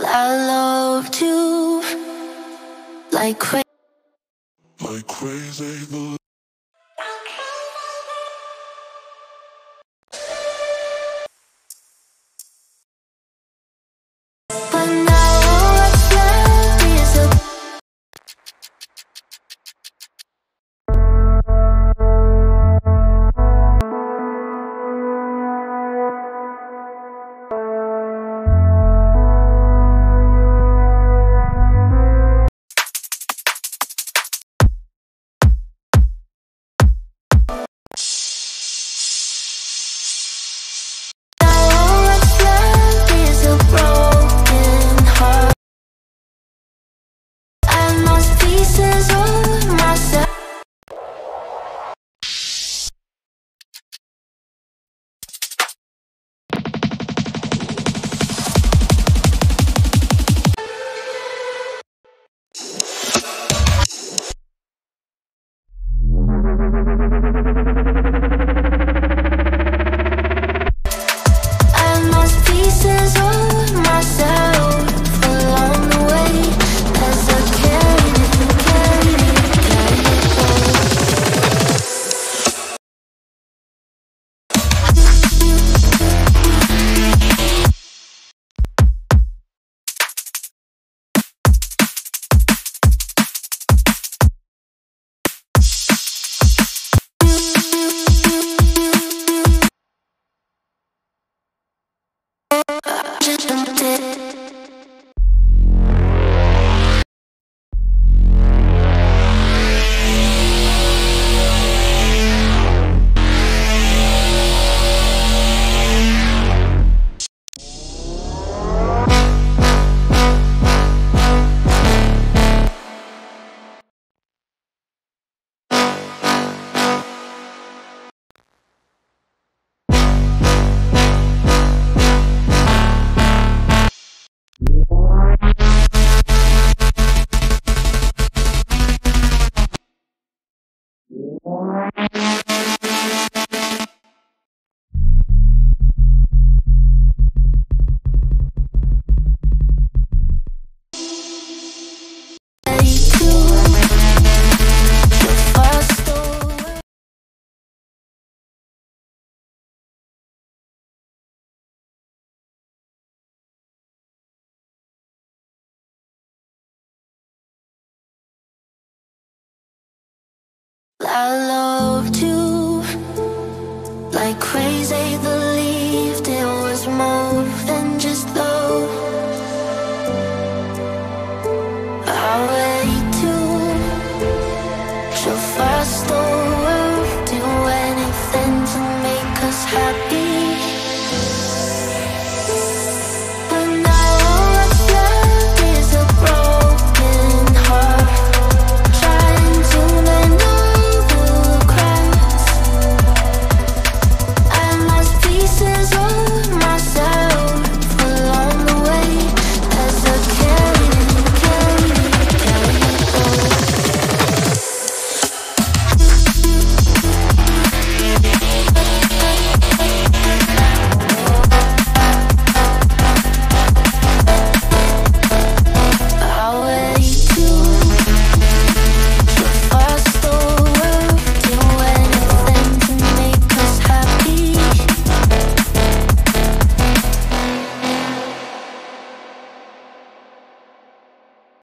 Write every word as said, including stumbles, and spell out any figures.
I loved you like crazy. Like crazy, but But now what's left is a now what's left is a broken heart. I lost pieces of myself. I lost pieces of myself along the way. 'Cause I carried it, carried it, carried it all. Just did. Ready to fast away. I love